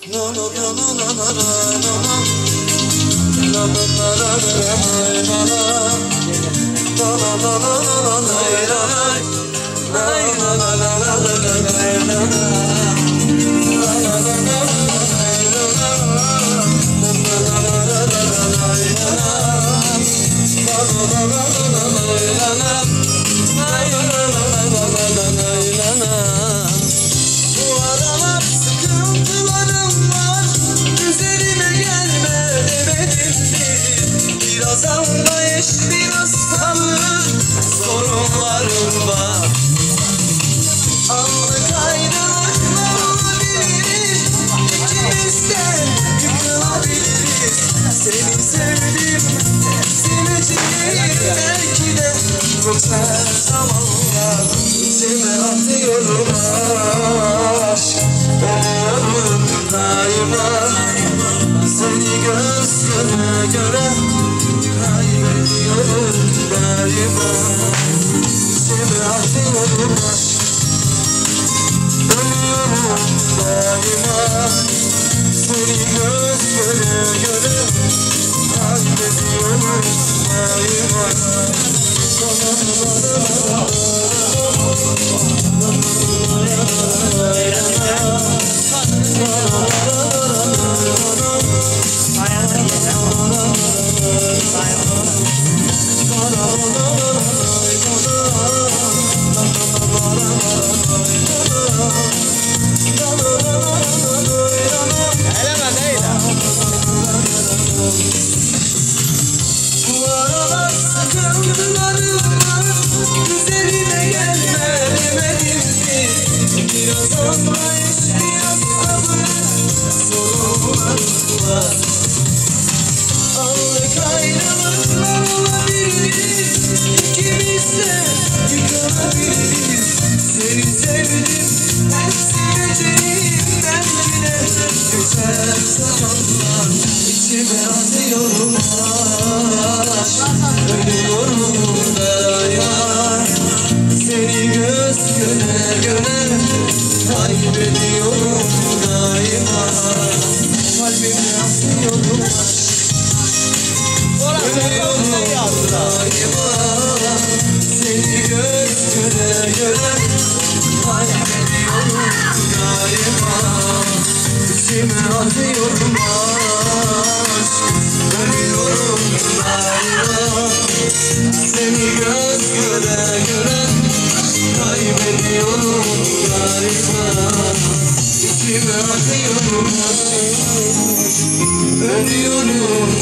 Biraz anlayış, biraz sabır, sorunlarım var. Anlık ayrılıklar olabilir, İkimiz de yıkılabiliriz. Seni sevdim, seveceğim belki de geçer zamanla. İçime atıyorum aşk, ölüyorum daima. Seni göz göre göre kaybediyorum daima. İçime atıyorum aşk, ölüyorum daima. Seni göz göre göre kaybediyorum daima. Bu aralar sıkıntılarım var, üzerime gelme demedim mi? Biraz anlayış, biraz sabır, sorunlarım var. Anlık ayrılıklar olabilir, İkimiz de yıkılabiliriz. Seni sevdim, hep seveceğim belki de geçer zamanlar. İçime atıyorum aşk, ölüyorum daima. Seni göz göre göre kaybediyorum daima. Kalbime atıyorum aşk, ölüyorum daima. Seni göz göre göre kaybediyorum daima. İçime atıyorum aşk, ölüyorum daima. Seni göz göre göre kaybediyorum daima. İçime atıyorum aşk, ölüyorum